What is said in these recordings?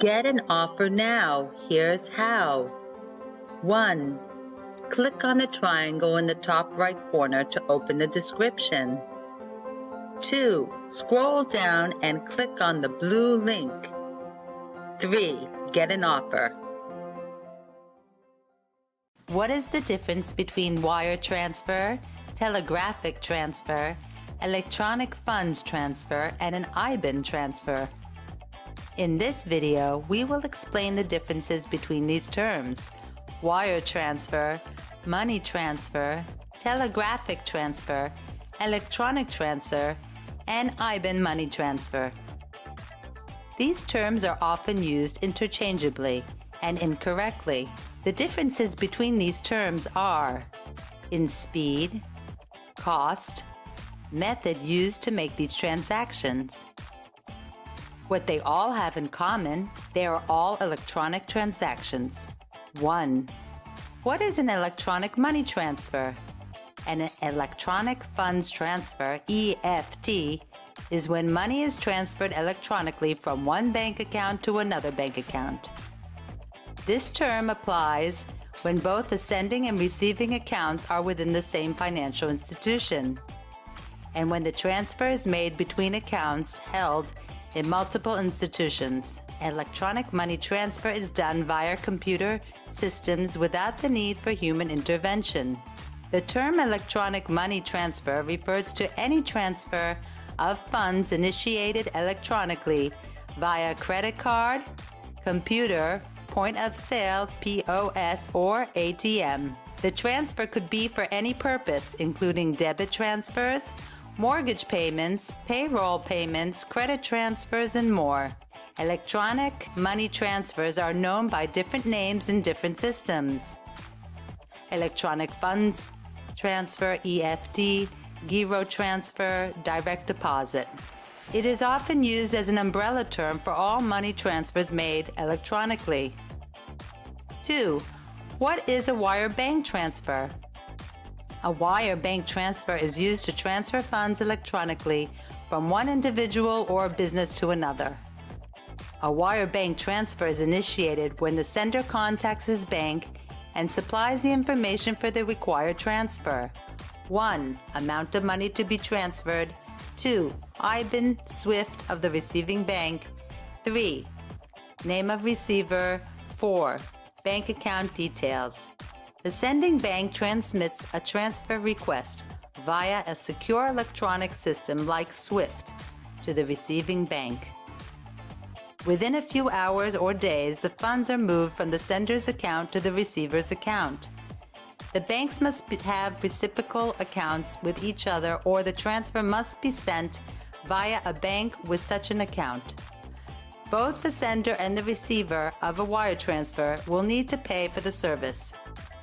Get an offer now. Here's how. 1. Click on the triangle in the top right corner to open the description. 2. Scroll down and click on the blue link. 3. Get an offer. What is the difference between wire transfer, telegraphic transfer, electronic funds transfer, and an IBAN transfer? In this video, we will explain the differences between these terms: wire transfer, money transfer, telegraphic transfer, electronic transfer, and IBAN money transfer. These terms are often used interchangeably and incorrectly. The differences between these terms are in speed, cost, method used to make these transactions. What they all have in common, they are all electronic transactions. 1. What is an electronic money transfer? An electronic funds transfer, EFT, is when money is transferred electronically from one bank account to another bank account. This term applies when both the sending and receiving accounts are within the same financial institution, and when the transfer is made between accounts held in multiple institutions. Electronic money transfer is done via computer systems without the need for human intervention. The term electronic money transfer refers to any transfer of funds initiated electronically via credit card, computer, point of sale, POS, or ATM. The transfer could be for any purpose, including debit transfers, mortgage payments, payroll payments, credit transfers, and more. Electronic money transfers are known by different names in different systems: electronic funds transfer, EFT, Giro transfer, direct deposit. It is often used as an umbrella term for all money transfers made electronically. 2. What is a wire bank transfer? A wire bank transfer is used to transfer funds electronically from one individual or business to another. A wire bank transfer is initiated when the sender contacts his bank and supplies the information for the required transfer. 1. Amount of money to be transferred. 2. IBAN SWIFT of the receiving bank. 3. Name of receiver. 4. Bank account details. The sending bank transmits a transfer request via a secure electronic system like SWIFT to the receiving bank. Within a few hours or days, the funds are moved from the sender's account to the receiver's account. The banks must have reciprocal accounts with each other, or the transfer must be sent via a bank with such an account. Both the sender and the receiver of a wire transfer will need to pay for the service.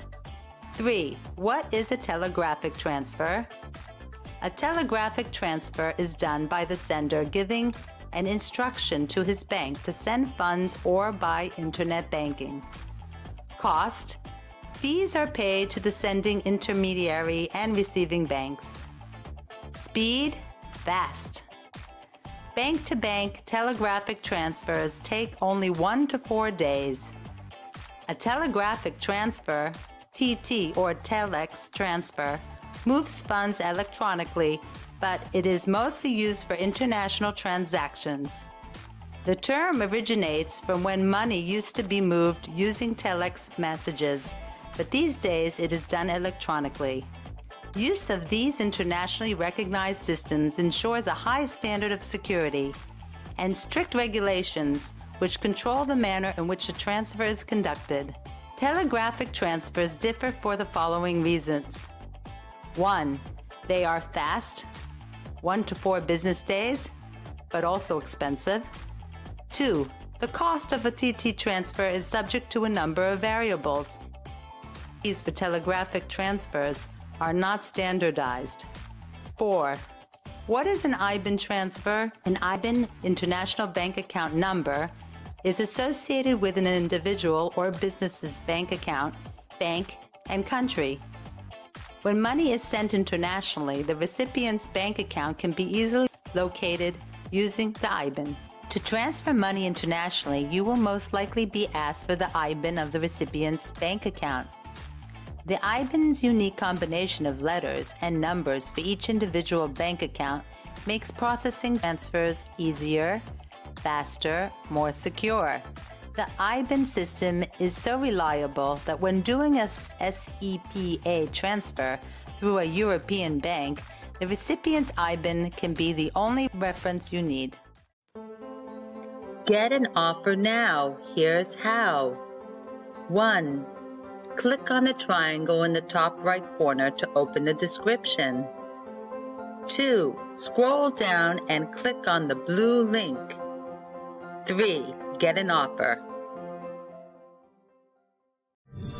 3. What is a telegraphic transfer? A telegraphic transfer is done by the sender giving an instruction to his bank to send funds or by internet banking. Cost. Fees are paid to the sending intermediary and receiving banks. Speed. Fast. Bank-to-bank telegraphic transfers take only 1 to 4 days. A telegraphic transfer, TT or telex transfer, moves funds electronically, but it is mostly used for international transactions. The term originates from when money used to be moved using telex messages, but these days it is done electronically. Use of these internationally recognized systems ensures a high standard of security and strict regulations which control the manner in which the transfer is conducted. Telegraphic transfers differ for the following reasons. 1. They are fast, 1 to 4 business days, but also expensive. 2. The cost of a TT transfer is subject to a number of variables. Fees for telegraphic transfers are not standardized. 4. What is an IBAN transfer? An IBAN, International Bank Account Number, is associated with an individual or business's bank account, bank, and country. When money is sent internationally, the recipient's bank account can be easily located using the IBAN. To transfer money internationally, you will most likely be asked for the IBAN of the recipient's bank account. The IBAN's unique combination of letters and numbers for each individual bank account makes processing transfers easier, faster, more secure. The IBAN system is so reliable that when doing a SEPA transfer through a European bank, the recipient's IBAN can be the only reference you need. Get an offer now. Here's how. 1. Click on the triangle in the top right corner to open the description. 2. Scroll down and click on the blue link. 3. Get an offer.